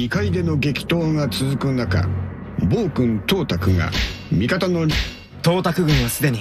2階での激闘が続く中、暴君董卓が味方の董卓軍はすでに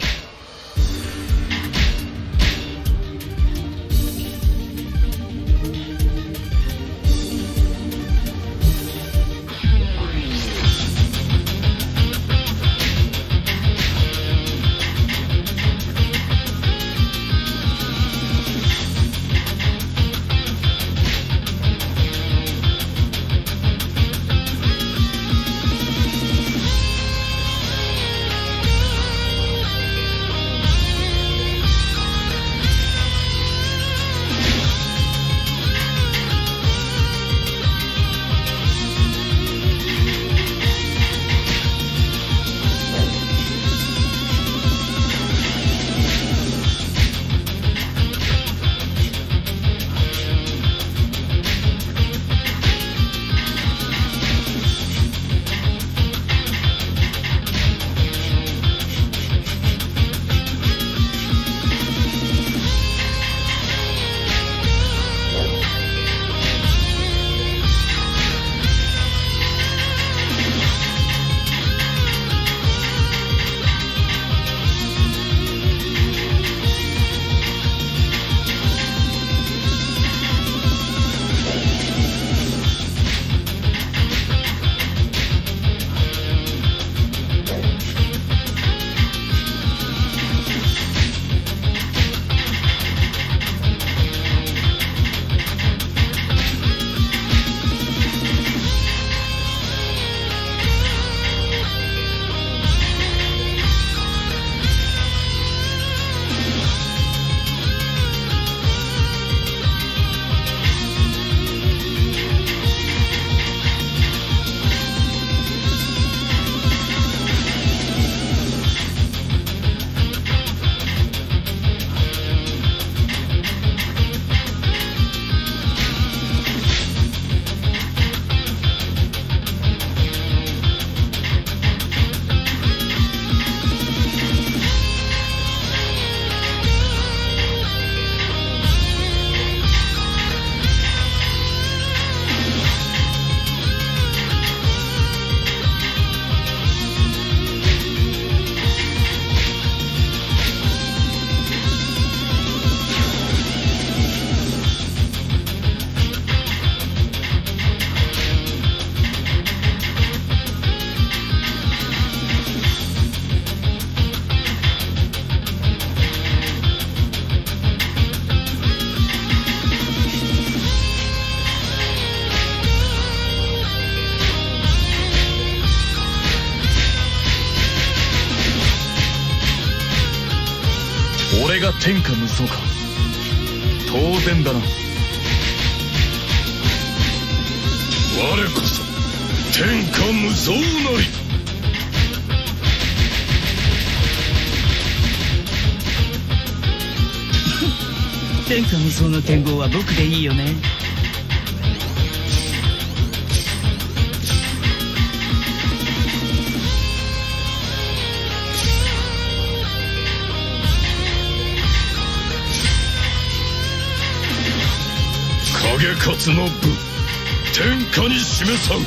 俺が天下無双か。当然だな。我こそ天下無双なり。 天下無双の剣豪は僕でいいよね。 影勝の部天下に示さん。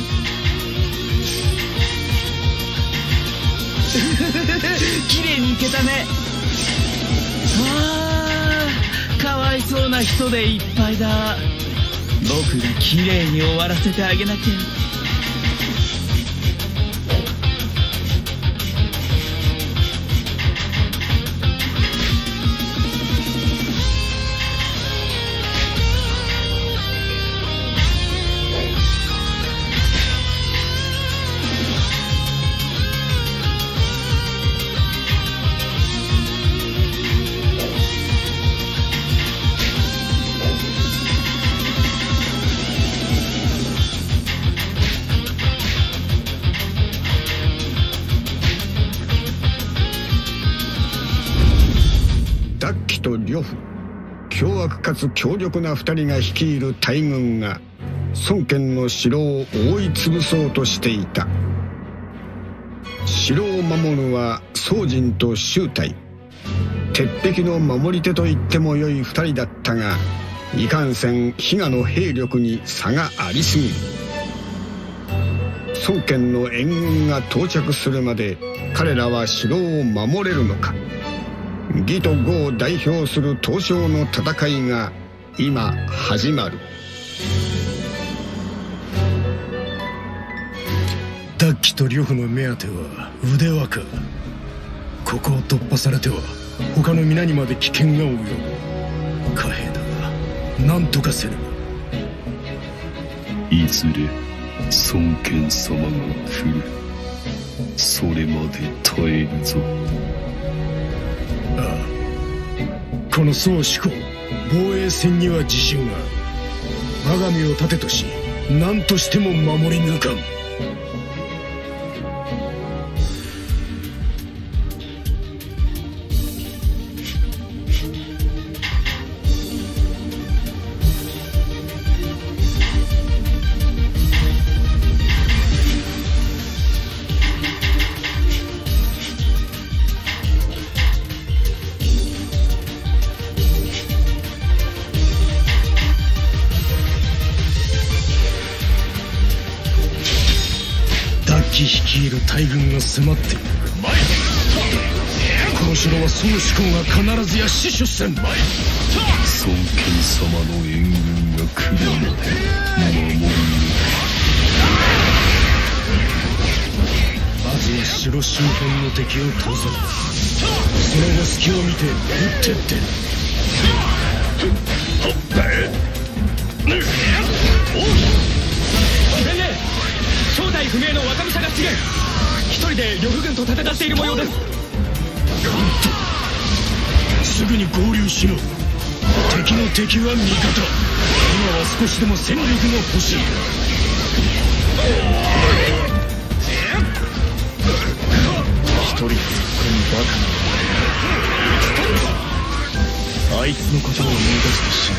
綺麗にいけたね。かわいそうな人でいっぱいだ。僕が綺麗に終わらせてあげなきゃ。 と呂布、凶悪かつ強力な2人が率いる大軍が孫権の城を覆い潰そうとしていた。城を守るは宗人と周泰。鉄壁の守り手と言ってもよい2人だったが、いかんせん比嘉の兵力に差がありすぎる。 孫権の援軍が到着するまで彼らは城を守れるのか。義と呉を代表する東照の戦いが今始まる。 ダッキと呂布の目当ては腕輪か。ここを突破されては他の皆にまで危険が及ぶ。貨幣だが何とかせねば。 いずれ孫権様が来る。それまで耐えるぞ。 ああ、この宋志功防衛戦には自信がある。我が身を盾とし何としても守り抜かん。率いる大軍が迫っている。この城は宋志功が必ずや死守せん。孫権様の援軍が来るまで守る。 まずは城周辺の敵を倒せ。その後隙を見て撃ってって。 先生、正体不明の若武者が違う。一人で呂布軍と戦っている模様です。 すぐに合流しろ。敵の敵は味方。今は少しでも戦力が欲しい。 一人でここにバカな。あいつのことを思い出して死ぬ。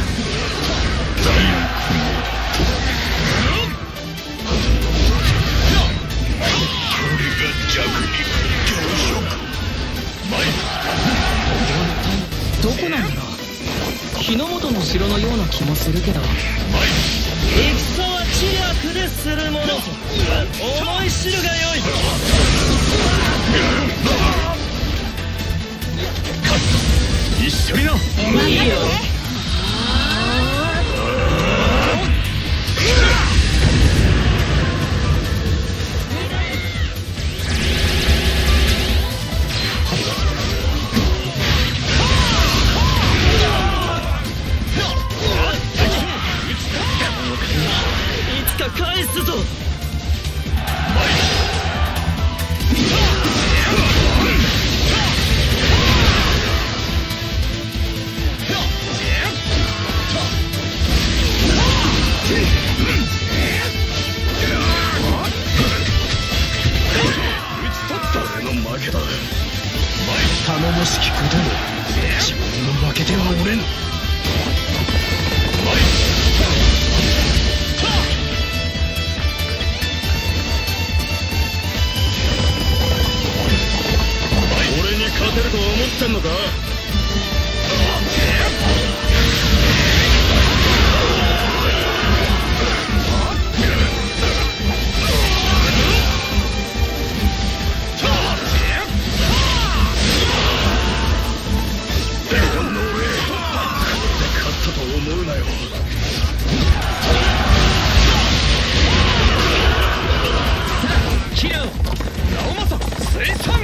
どこなんだろう。日の本の城のような気もするけど。戦は知略でするものと思い知るがよい。 一緒にな。 いいよ。返すぞ。 俺の負けだ。頼もしきことに自分の負けてはおれん。 勝てると思ってんのか。勝ったと思うなよ。 キラオ直政生産。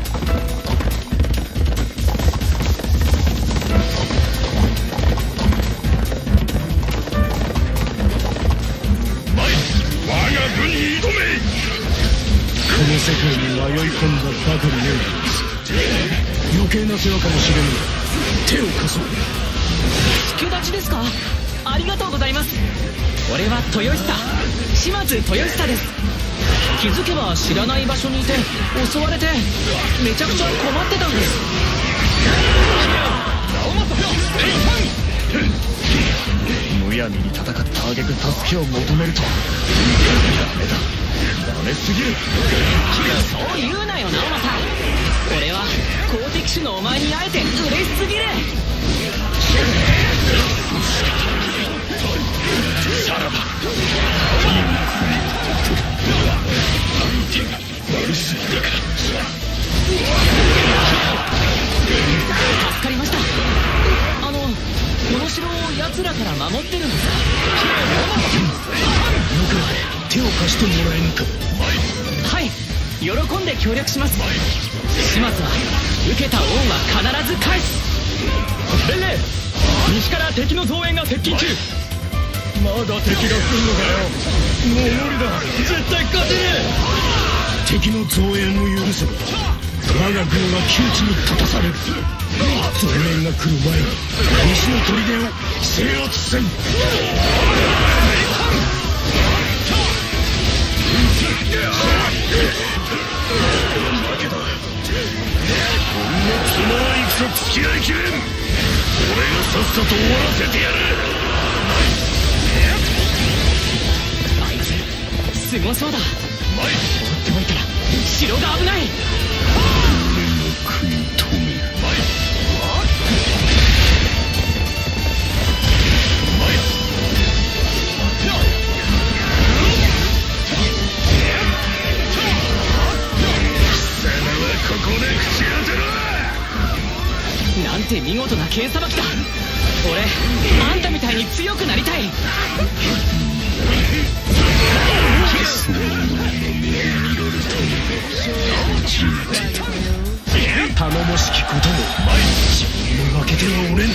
この世界に迷い込んだばかりねえ。余計な世話かもしれんが手を貸そう。 助立ちですか。ありがとうございます。俺は豊久、島津豊久です。気づけば知らない場所にいて襲われてめちゃくちゃ困ってたんです。 むやみに戦った挙句助けを求めるとダメだ。ダメすぎる。 そう言うなよ直政。俺は好敵手のお前に会えて嬉しすぎる。 さらば奴らから守ってるんですか？ 僕ら手を貸してもらえぬか。 はい、喜んで協力します。島津は受けた恩は必ず返す。 伝令、西から敵の増援が接近中。まだ敵が来るのかよ。もう無理だ、絶対勝てねえ。敵の増援を許せば我が軍は窮地に立たされる。増援が来る前に西の砦を制圧せん。負けだ。こんなつまらん戦付き合いきれん。俺がさっさと終わらせてやる。 あいつすごそうだ。放っておいたら城が危ない。 俺が食い止める。 ここで口当てろ。 なんて見事な剣さばきだ。俺あんたみたいに強くなりたい。 そのような目を見られたのが初めてだ。 頼もしきことも自分に負けてはおれん。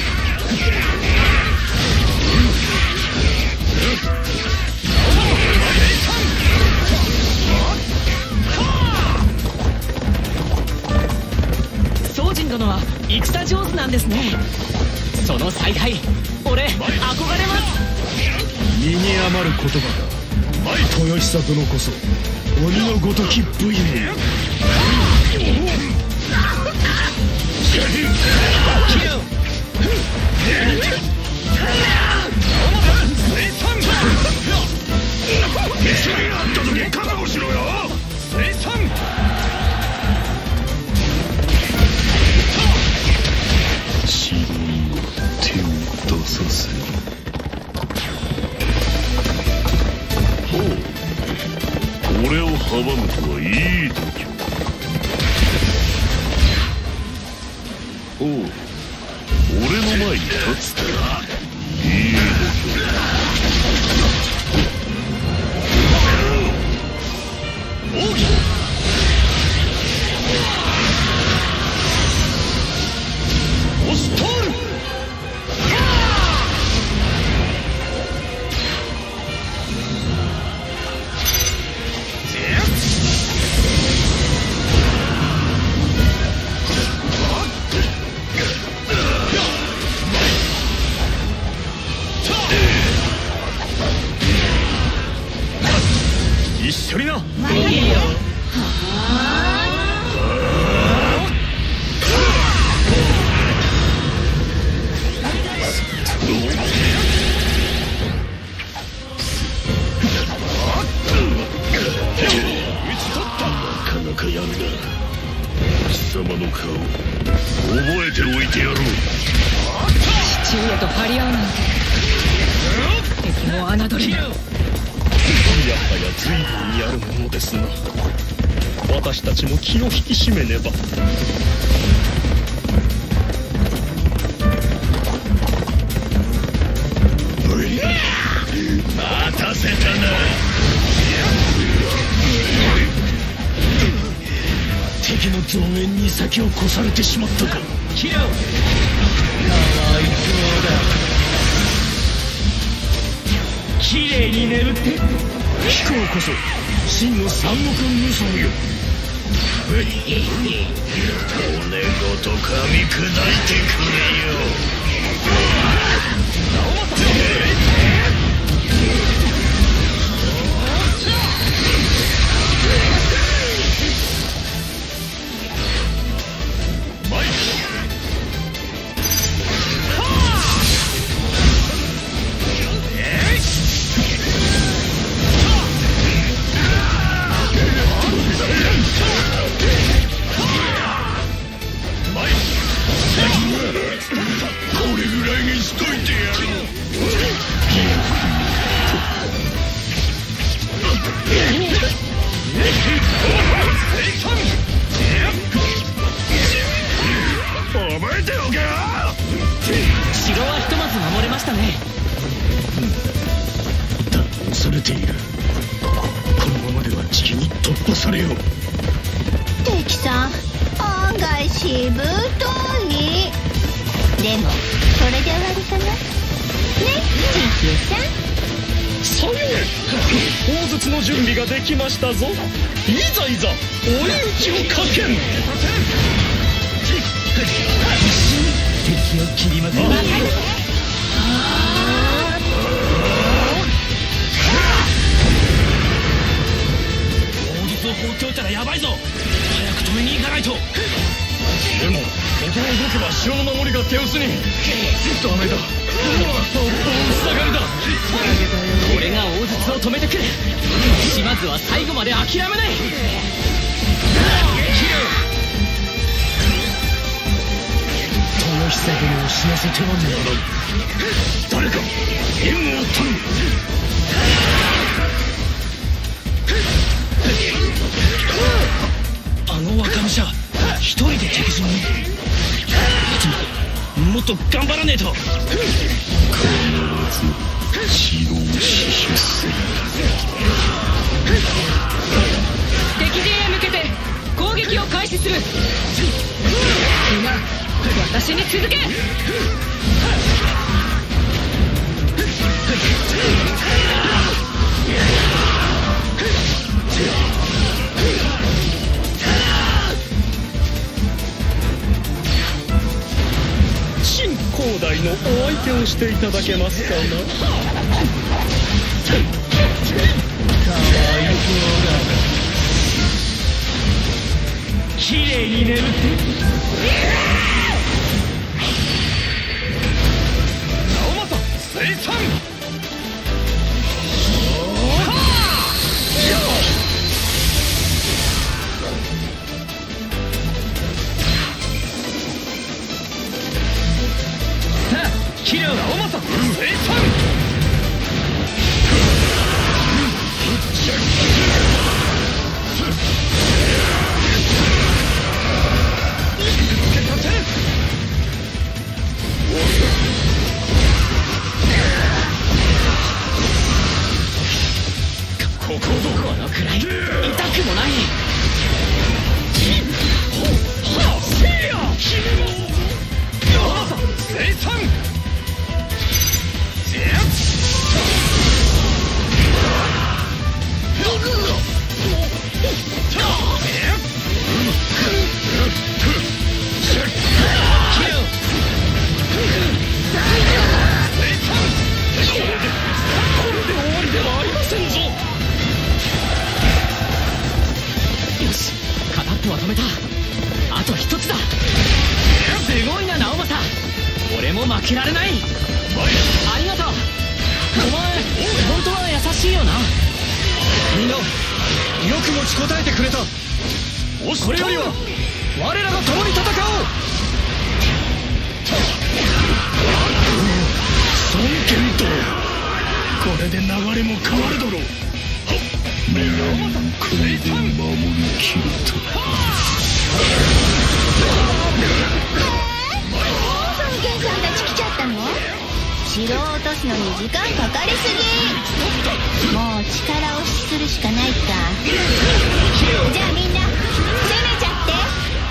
宗人殿は戦上手なんですね。その采配俺憧れます。 身に余る言葉だ。豊久殿こそ鬼のごとき武勇。覚悟しろよ。 城には手を出させる。 ほう、俺を阻むとはいい度胸。おう、俺の前に立つといい度胸だ。 一緒にな。 いいよ。 なかなかやるな。貴様の顔覚えておいてやろう。 父上と張り合うなんて敵も侮り。 やはや随分やるものですな。私たちも気を引き締めねば。 待たせたな。敵の増援に先を越されてしまったか。 キラかわいそうだ。綺麗に眠って貴公こそ真の三国無双よ。骨ごと噛み砕いてくれよ。これぐらいにしといてやろう。 かれよ。 敵さん案外しぶとい。でもそれで終わりかなね、キキさん。 さよう。砲術の準備ができましたぞ。いざいざ追い打ちをかけん。敵を切りまくる。砲術を放っておいたらヤバいぞ。早く止めに行かないと。でもここを動けば城の守りが手薄に。ダメだ。塞がりだ。俺が大術を止めてくる。島津は最後まで諦めない。久殿を死なせてはならん。誰か援護を頼む。あの若武者一人で敵陣に。もっと頑張らねえと。必ず城を死守せる。 敵陣へ向けて攻撃を開始する。みんな私に続け。 陳広大のお相手をしていただけますかな。きれいに眠って。キリュウ直政生産。ここのくらい痛くもない。生産。止めた。あと一つだ。すごいな直政。俺も負けられない。ありがとう。お前本当は優しいよな。みんなよく持ちこたえてくれた。これよりは我らが共に戦おう。孫権とこれで流れも変わるだろう。 南の国で守りきれた。 孫権さんたち来ちゃったの？城を落とすのに時間かかりすぎ。もう力押しするしかないか。じゃあみんな攻めちゃって。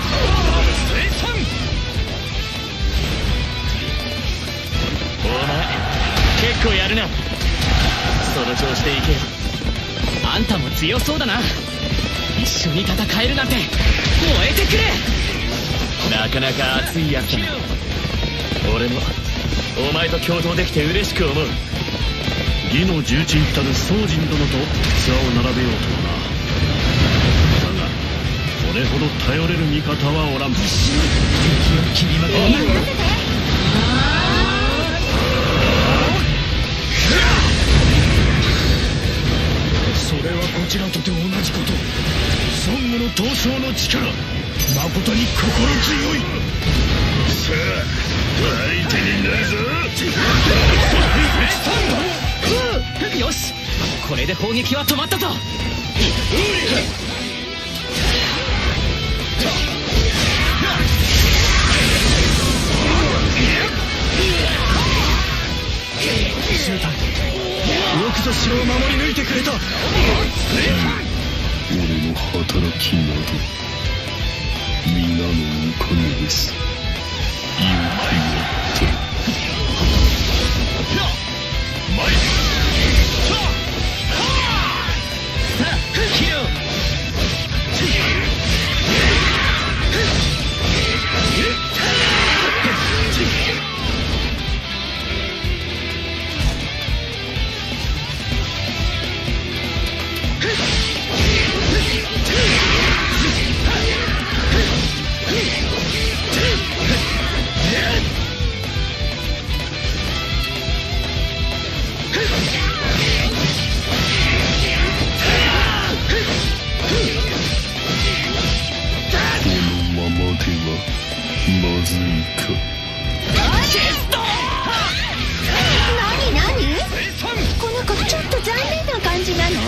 お前結構やるな。その調子でいけ。あんたも強そうだな。一緒に戦えるなんて燃えてくれ。なかなか熱いやつだな。俺もお前と共闘できて嬉しく思う。義の重鎮たる宗人殿と器を並べようとはな。だが俺ほど頼れる味方はおらん。敵を切りまくる。それはこちらとて同じこと。孫悟の闘将の力、誠に心強い。さあ相手になるぞ。よし、これで砲撃は止まったぞ。シュータン、よくぞ城を守り抜いてくれた。 俺の働きなど皆のおかげです。よくやった。まずいか。 何この子ちょっと残念な感じなの？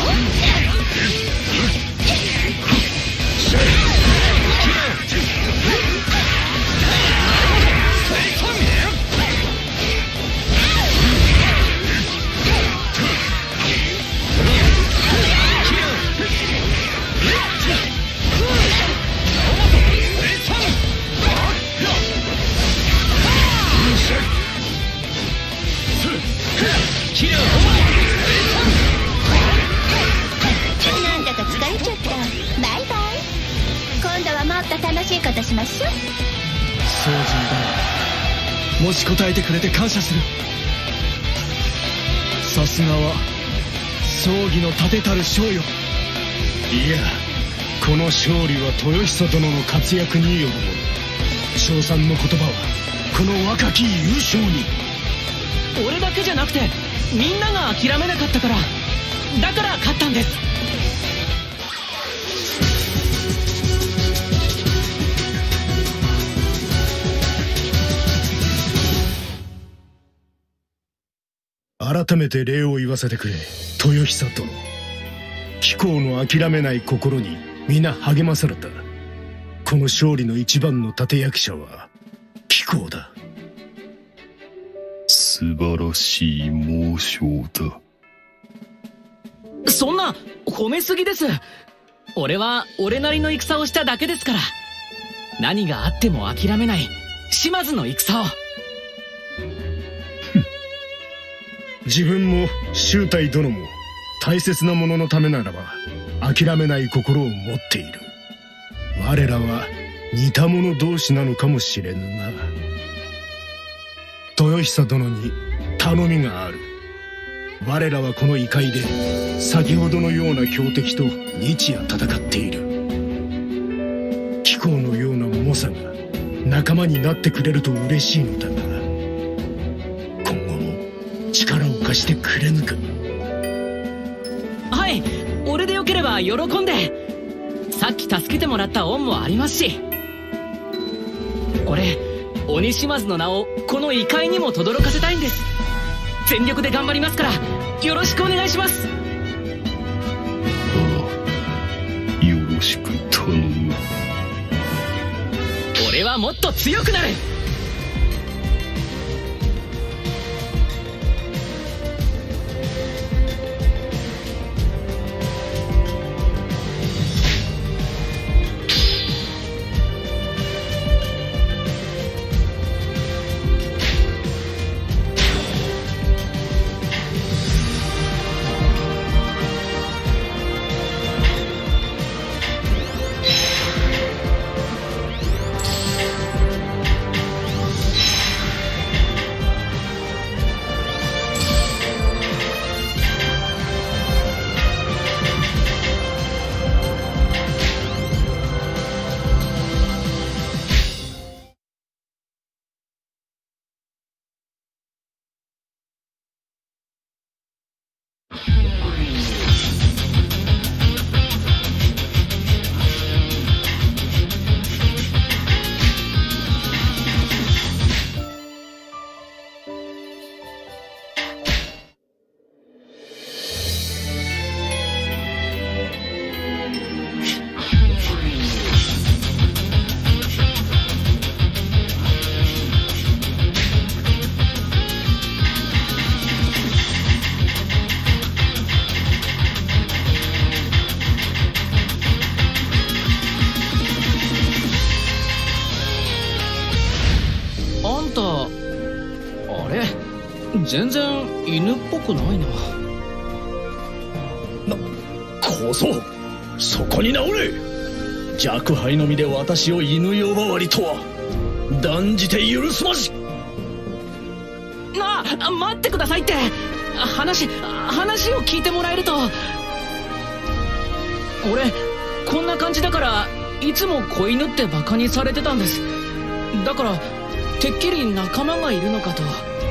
なんだか疲れちゃった。バイバイ。今度はもっと楽しいことしましょう。 精進だ。もし答えてくれて感謝する。さすがは葬儀の立てたる将よ。 いや、この勝利は豊久殿の活躍によるもの。称賛の言葉はこの若き優勝に。 俺だけじゃなくてみんなが諦めなかったから、だから勝ったんです。 改めて礼を言わせてくれ、豊久殿。貴公の諦めない心に皆励まされた。この勝利の一番の立役者は貴公だ。 素晴らしい猛将だ。 そんな褒めすぎです。俺は俺なりの戦をしただけですから。何があっても諦めない島津の戦を。 自分も周太殿も大切なもののためならば諦めない心を持っている。我らは似た者同士なのかもしれぬな。豊久殿に頼みがある。我らはこの異界で先ほどのような強敵と日夜戦っている。貴公のような猛者が仲間になってくれると嬉しいのだが、今後も力を貸してくれぬか。 はい、俺でよければ喜んで。さっき助けてもらった恩もありますし。俺鬼島津の名をこの異界にも轟かせたいんです。全力で頑張りますからよろしくお願いします。 ああ、よろしく頼む。 俺はもっと強くなる。 全然犬っぽくないな。 小僧、そこに直れ。若輩の身で私を犬呼ばわりとは断じて許すまじ。 待ってくださいって。話を聞いてもらえると。俺こんな感じだからいつも子犬ってバカにされてたんです。だからてっきり仲間がいるのかと。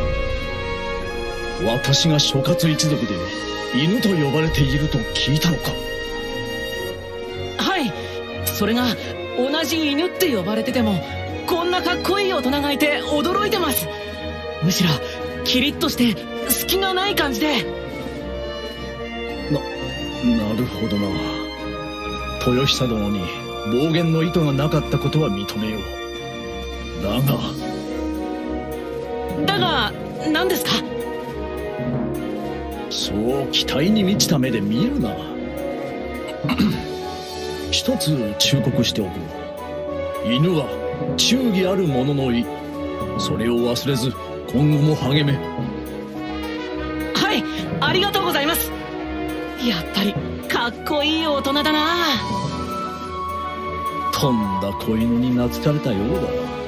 私が諸葛一族で犬と呼ばれていると聞いたのか。 はい、それが同じ犬って呼ばれててもこんなかっこいい大人がいて驚いてます。むしろキリッとして隙がない感じで。 なるほどな。豊久殿に暴言の意図がなかったことは認めよう。だが何ですか。 そう期待に満ちた目で見るな。一つ忠告しておく。犬は忠義ある者の意。それを忘れず今後も励め。 はい、ありがとうございます。やっぱりかっこいい大人だな。 とんだ子犬に懐かれたようだ。